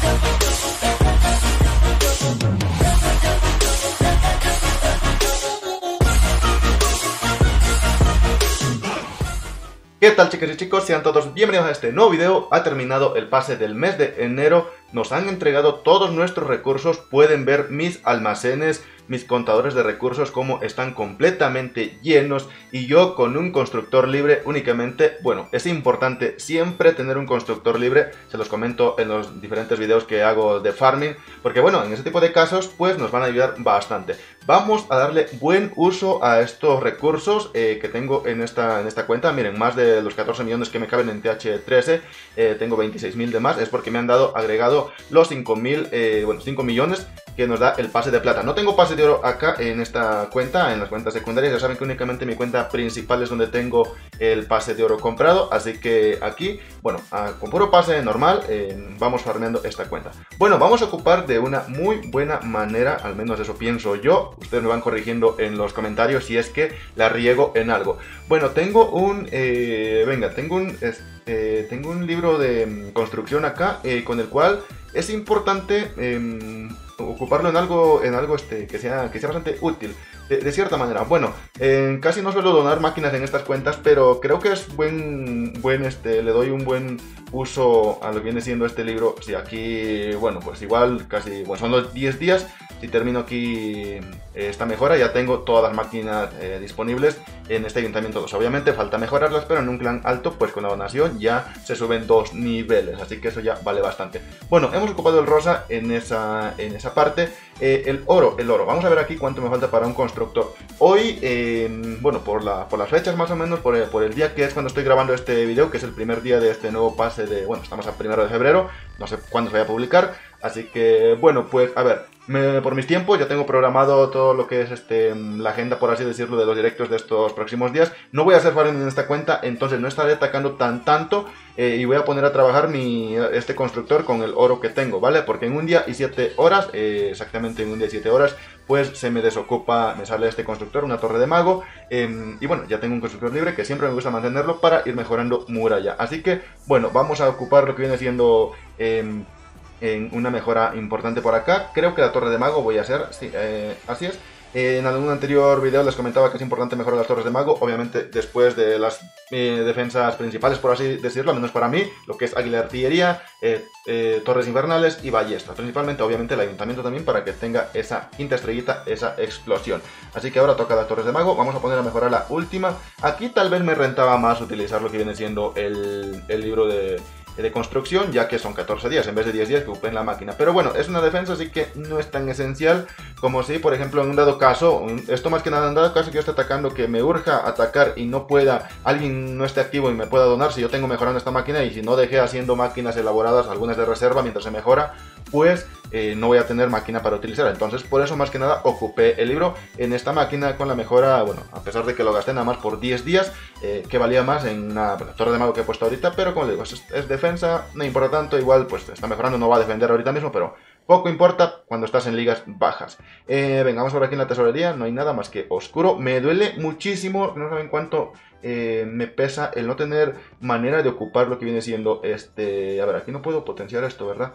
¿Qué tal, chicas y chicos? Sean todos bienvenidos a este nuevo video. Ha terminado el pase del mes de enero. Nos han entregado todos nuestros recursos. Pueden ver mis almacenes, mis contadores de recursos como están completamente llenos. Y yo con un constructor libre únicamente. Bueno, es importante siempre tener un constructor libre. Se los comento en los diferentes videos que hago de farming. Porque bueno, en ese tipo de casos pues nos van a ayudar bastante. Vamos a darle buen uso a estos recursos que tengo en esta cuenta. Miren, más de los 14 millones que me caben en TH13, tengo 26.000 de más. Es porque me han dado agregado los 5.000, bueno, 5 millones que nos da el pase de plata. No tengo pase de oro acá en esta cuenta, en las cuentas secundarias. Ya saben que únicamente mi cuenta principal es donde tengo el pase de oro comprado. Así que aquí, bueno, con puro pase normal vamos farmeando esta cuenta. Bueno, vamos a ocupar de una muy buena manera, al menos eso pienso yo. Ustedes me van corrigiendo en los comentarios si es que la riego en algo. Bueno, tengo un... tengo un libro de construcción acá con el cual es importante ocuparlo en algo que sea bastante útil. De cierta manera, bueno, casi no suelo donar máquinas en estas cuentas, pero creo que es le doy un buen uso a lo que viene siendo este libro. Si aquí, bueno, pues igual casi, bueno, son los 10 días. Si termino aquí esta mejora, ya tengo todas las máquinas disponibles en este ayuntamiento 2. Obviamente falta mejorarlas, pero en un clan alto, pues con la donación ya se suben 2 niveles, así que eso ya vale bastante. Bueno, hemos ocupado el rosa en esa parte. El oro, vamos a ver aquí cuánto me falta para un constructor. Hoy, bueno, por las fechas más o menos, por el día que es cuando estoy grabando este video, que es el primer día de este nuevo pase de, bueno, estamos a 1 de febrero, no sé cuándo se vaya a publicar, así que, bueno, pues, a ver, por mis tiempos ya tengo programado todo lo que es la agenda, por así decirlo, de los directos de estos próximos días. No voy a hacer farming en esta cuenta, entonces no estaré atacando tanto y voy a poner a trabajar este constructor con el oro que tengo, ¿vale? Porque en un día y 7 horas, exactamente en un día y 7 horas, pues se me desocupa, me sale este constructor, una torre de mago, y bueno, ya tengo un constructor libre que siempre me gusta mantenerlo para ir mejorando muralla. Así que, bueno, vamos a ocupar lo que viene siendo... en una mejora importante por acá. Creo que la torre de mago voy a hacer, sí, así es. En algún anterior video les comentaba que es importante mejorar las torres de mago, obviamente después de las defensas principales, por así decirlo, al menos para mí, lo que es águila de artillería, torres infernales y ballestas. Principalmente, obviamente, el ayuntamiento también para que tenga esa quinta estrellita, esa explosión. Así que ahora toca las torres de mago, vamos a poner a mejorar la última. Aquí tal vez me rentaba más utilizar lo que viene siendo el libro de construcción, ya que son 14 días en vez de 10 días que ocupen la máquina. Pero bueno, es una defensa, así que no es tan esencial como si, por ejemplo, en un dado caso, esto más que nada en dado caso que yo esté atacando, que me urja atacar y no pueda, alguien no esté activo y me pueda donar, si yo tengo mejorando esta máquina y si no dejé haciendo máquinas elaboradas, algunas de reserva mientras se mejora, pues no voy a tener máquina para utilizar. Entonces por eso más que nada ocupé el libro en esta máquina con la mejora, bueno, a pesar de que lo gasté nada más por 10 días, que valía más en una torre de mago que he puesto ahorita, pero como digo, es defensa, no importa tanto, igual pues está mejorando, no va a defender ahorita mismo, pero poco importa cuando estás en ligas bajas. Vengamos por aquí en la tesorería, no hay nada más que oscuro. Me duele muchísimo, no saben cuánto me pesa el no tener manera de ocupar lo que viene siendo a ver, aquí no puedo potenciar esto, ¿verdad?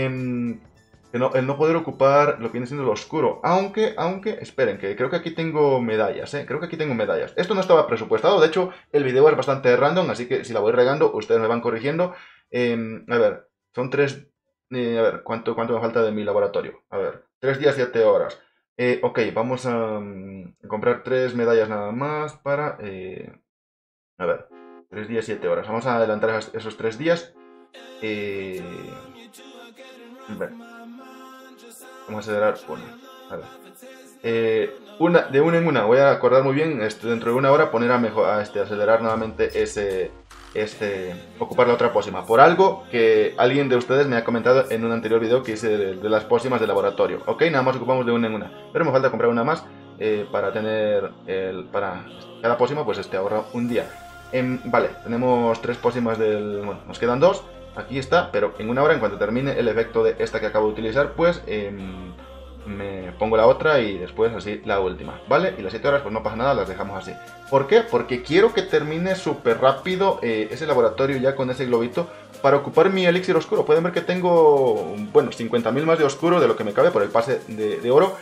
El no poder ocupar lo que viene siendo lo oscuro. Aunque, esperen, que creo que aquí tengo medallas, creo que aquí tengo medallas. Esto no estaba presupuestado, de hecho, el video es bastante random, así que si la voy regando, ustedes me van corrigiendo. A ver, son 3... a ver, ¿cuánto me falta de mi laboratorio? A ver, 3 días, 7 horas. Ok, vamos a comprar 3 medallas nada más para... a ver, 3 días, 7 horas. Vamos a adelantar esos 3 días. Vamos a acelerar una. A ver. De una en una. Voy a acordar muy bien. Dentro de una hora poner a acelerar nuevamente ocupar la otra pócima. Por algo que alguien de ustedes me ha comentado en un anterior video que hice de las pócimas de laboratorio. Ok, nada más ocupamos de una en una. Pero me falta comprar una más para tener para cada pócima pues ahorra un día. Vale, tenemos 3 pócimas bueno, nos quedan 2. Aquí está, pero en una hora, en cuanto termine el efecto de esta que acabo de utilizar, pues me pongo la otra y después así la última, ¿vale? Y las 7 horas pues no pasa nada, las dejamos así. ¿Por qué? Porque quiero que termine súper rápido ese laboratorio ya con ese globito para ocupar mi elixir oscuro. Pueden ver que tengo, bueno, 50.000 más de oscuro de lo que me cabe por el pase de oro.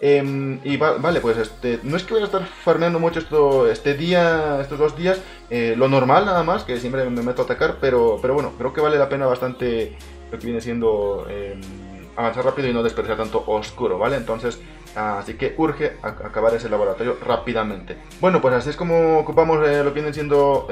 Vale, pues no es que voy a estar farmeando mucho estos 2 días, lo normal nada más, que siempre me meto a atacar, pero bueno, creo que vale la pena bastante lo que viene siendo avanzar rápido y no desperdiciar tanto oscuro, ¿vale? Entonces, así que urge acabar ese laboratorio rápidamente. Bueno, pues así es como ocupamos lo que vienen siendo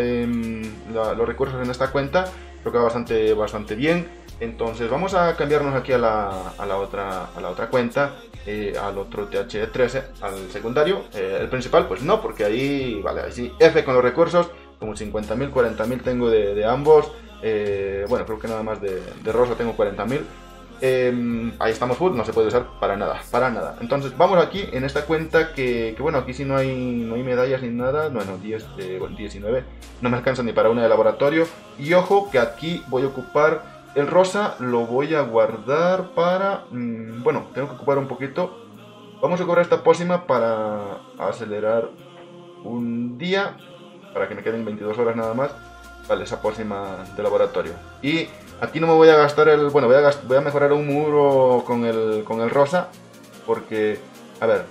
los recursos en esta cuenta. Creo que va bastante bien. Entonces vamos a cambiarnos aquí a la otra cuenta, al otro TH13, al secundario. El principal pues no, porque ahí, vale, ahí sí, F con los recursos, como 50.000, 40.000 tengo de ambos. Bueno, creo que nada más de rosa tengo 40.000. Ahí estamos full, no se puede usar para nada. Entonces vamos aquí en esta cuenta que bueno, aquí sí no hay medallas ni nada. Bueno, 19, no me alcanza ni para una de laboratorio. Y ojo que aquí voy a ocupar el rosa, lo voy a guardar para... bueno, tengo que ocupar un poquito. Vamos a ocupar esta pócima para acelerar un día, para que me queden 22 horas nada más. Vale, esa pócima de laboratorio. Y aquí no me voy a gastar el... Bueno, voy a mejorar un muro con el rosa, porque, a ver,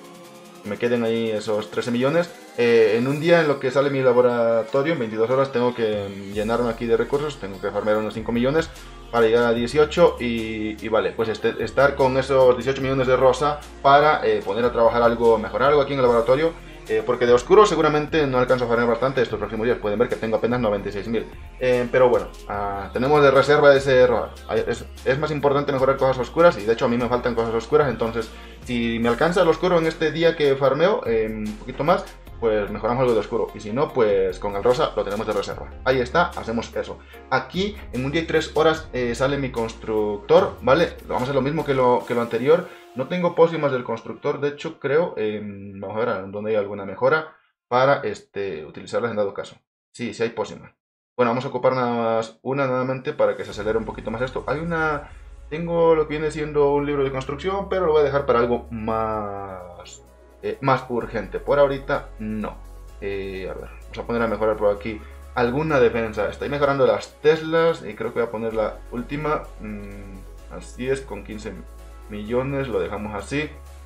me queden ahí esos 13 millones. En un día en lo que sale mi laboratorio, en 22 horas, tengo que llenarme aquí de recursos. Tengo que farmear unos 5 millones para llegar a 18 y vale, pues estar con esos 18 millones de rosa para poner a trabajar mejorar algo aquí en el laboratorio. Porque de oscuro seguramente no alcanzo a farmear bastante estos próximos días. Pueden ver que tengo apenas 96.000. Pero bueno, tenemos de reserva ese error. Es más importante mejorar cosas oscuras. Y de hecho a mí me faltan cosas oscuras. Entonces si me alcanza el oscuro en este día que farmeo, un poquito más, pues mejoramos algo de oscuro. Y si no, pues con el rosa lo tenemos de reserva. Ahí está, hacemos eso. Aquí en un día y 3 horas sale mi constructor, ¿vale? Vamos a hacer lo mismo que lo anterior. No tengo pócimas del constructor, de hecho creo, vamos a ver dónde hay alguna mejora para utilizarlas en dado caso. Sí, sí hay pócimas. Bueno, vamos a ocupar nada más una nuevamente para que se acelere un poquito más esto. Tengo lo que viene siendo un libro de construcción, pero lo voy a dejar para algo más urgente. Por ahorita no. A ver, vamos a poner a mejorar por aquí alguna defensa. Estoy mejorando las Teslas y creo que voy a poner la última. Así es, con 15 millones lo dejamos así.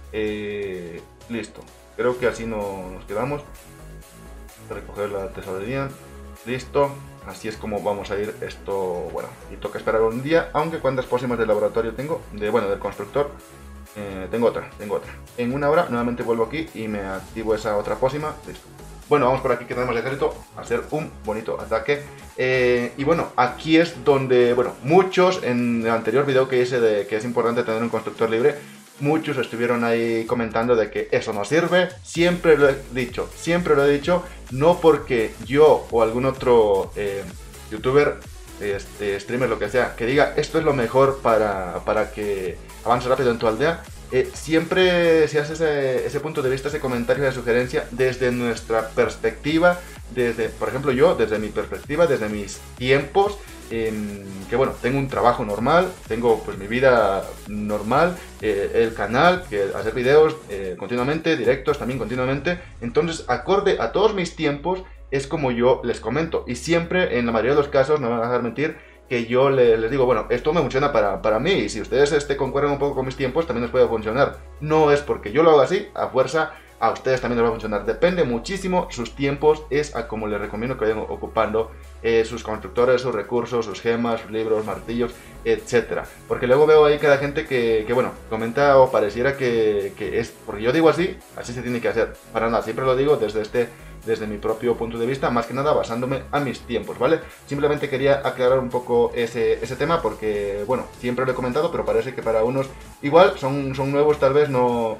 Listo, creo que así nos quedamos. Recoger la tesorería. Listo, así es como vamos a ir esto. Bueno, y toca esperar un día. Aunque cuántas pócimas del laboratorio tengo, del constructor. Tengo otra. En una hora nuevamente vuelvo aquí y me activo esa otra pócima. Listo. Bueno, vamos por aquí que tenemos el ejército a hacer un bonito ataque. Y bueno, aquí es donde, bueno, muchos en el anterior video que hice de que es importante tener un constructor libre, muchos estuvieron ahí comentando de que eso no sirve. Siempre lo he dicho, no porque yo o algún otro youtuber, streamer, lo que sea, que diga esto es lo mejor para que avance rápido en tu aldea. Siempre se hace ese punto de vista, ese comentario, esa sugerencia desde nuestra perspectiva, por ejemplo yo, desde mi perspectiva, desde mis tiempos, que bueno, tengo un trabajo normal, tengo pues mi vida normal, el canal, que hacer videos continuamente, directos también continuamente, entonces acorde a todos mis tiempos es como yo les comento, y siempre en la mayoría de los casos, no me van a dejar mentir, que yo les digo, bueno, esto me funciona para mí, y si ustedes concuerdan un poco con mis tiempos, también les puede funcionar. No es porque yo lo hago así, a fuerza, a ustedes también les va a funcionar. Depende muchísimo sus tiempos, es a como les recomiendo que vayan ocupando sus constructores, sus recursos, sus gemas, sus libros, martillos, etcétera. Porque luego veo ahí cada gente que bueno, comenta o pareciera que es, porque yo digo así se tiene que hacer. Para nada, siempre lo digo desde mi propio punto de vista, más que nada basándome a mis tiempos, ¿vale? Simplemente quería aclarar un poco ese tema porque, bueno, siempre lo he comentado, pero parece que para unos igual son nuevos, tal vez no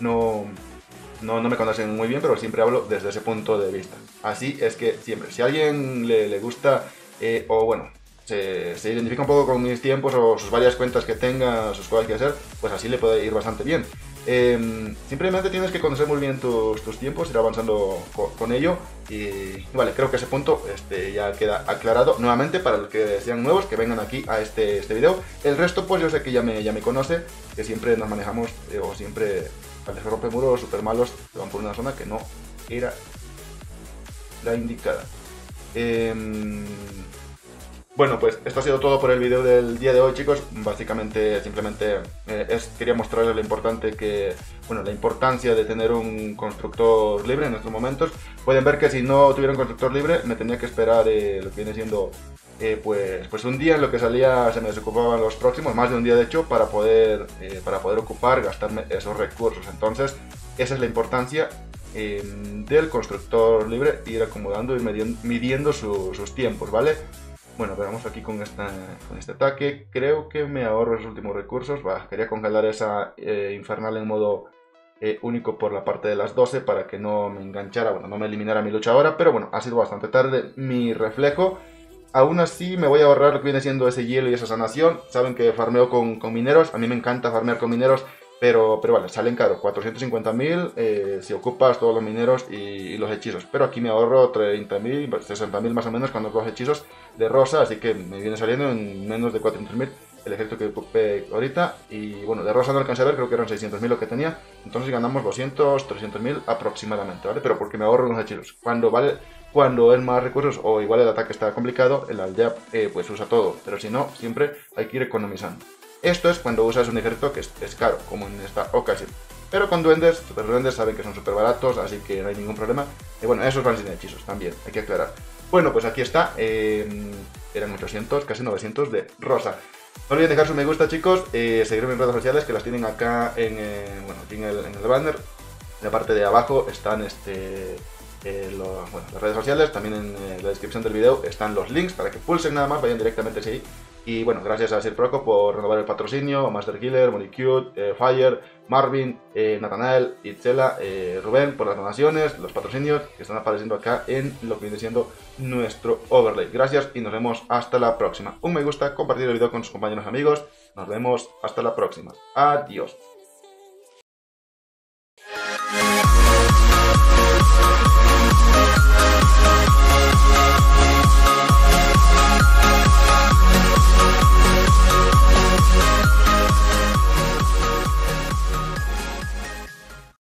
me conocen muy bien, pero siempre hablo desde ese punto de vista. Así es que siempre, si a alguien le gusta, o bueno, se identifica un poco con mis tiempos o sus varias cuentas que tenga, sus cosas que hacer, pues así le puede ir bastante bien. Simplemente tienes que conocer muy bien tus tiempos, ir avanzando con ello y vale, creo que ese punto ya queda aclarado. Nuevamente, para los que sean nuevos, que vengan aquí a este video. El resto pues yo sé que ya me conoce, que siempre nos manejamos o siempre al rompe muros super malos se van por una zona que no era la indicada. Bueno, pues esto ha sido todo por el vídeo del día de hoy, chicos. Básicamente, simplemente quería mostrarles la importancia de tener un constructor libre en estos momentos. Pueden ver que si no tuviera un constructor libre, me tenía que esperar lo que viene siendo pues un día en lo que salía, se me desocupaban los próximos, más de un día de hecho, para poder gastarme esos recursos. Entonces, esa es la importancia del constructor libre, ir acomodando y midiendo sus tiempos, ¿vale? Bueno, veamos aquí con este ataque. Creo que me ahorro los últimos recursos. Quería congelar esa infernal en modo único por la parte de las 12 para que no me enganchara, bueno, no me eliminara mi lucha ahora. Pero bueno, ha sido bastante tarde mi reflejo. Aún así me voy a ahorrar lo que viene siendo ese hielo y esa sanación. Saben que farmeo con mineros. A mí me encanta farmear con mineros. Pero vale, salen caro, 450.000 si ocupas todos los mineros y los hechizos. Pero aquí me ahorro 30.000, 60.000 más o menos con los dos hechizos de rosa. Así que me viene saliendo en menos de 400.000 el ejército que ocupé ahorita. Y bueno, de rosa no alcancé a ver, creo que eran 600.000 lo que tenía. Entonces ganamos 200, 300.000 aproximadamente, ¿vale? Pero porque me ahorro los hechizos. Cuando es más recursos o igual el ataque está complicado, el aldea pues usa todo. Pero si no, siempre hay que ir economizando. Esto es cuando usas un ejército que es caro, como en esta ocasión. Pero con duendes, super duendes saben que son súper baratos, así que no hay ningún problema. Y bueno, esos van sin hechizos también, hay que aclarar. Bueno, pues aquí está, eran 800, casi 900 de rosa. No olviden dejar su me gusta, chicos, seguirme en redes sociales que las tienen acá en el banner. En la parte de abajo están las redes sociales, también en la descripción del video están los links para que pulsen nada más, vayan directamente hacia ahí. Y bueno, gracias a Sir Proco por renovar el patrocinio, Master Killer, Monicute, Fire, Marvin, Nathanael, Itzela, Rubén por las donaciones, los patrocinios que están apareciendo acá en lo que viene siendo nuestro overlay. Gracias y nos vemos hasta la próxima. Un me gusta, compartir el video con sus compañeros y amigos. Nos vemos hasta la próxima. Adiós.